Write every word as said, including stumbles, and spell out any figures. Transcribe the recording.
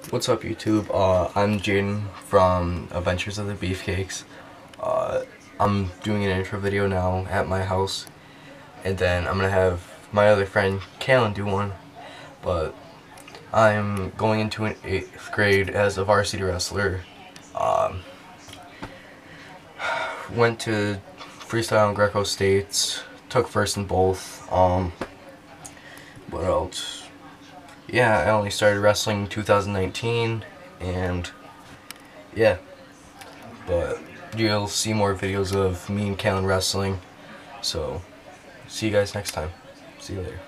What's up, YouTube? Uh, I'm Jayden from Adventures of the Beefcakes. Uh, I'm doing an intro video now at my house, and then I'm gonna have my other friend Kalen do one. But I'm going into an eighth grade as a varsity wrestler. Um, went to freestyle and Greco states. Took first in both. Um, what else? Yeah, I only started wrestling in two thousand nineteen, and yeah, but you'll see more videos of me and Kalen wrestling, so see you guys next time. See you later.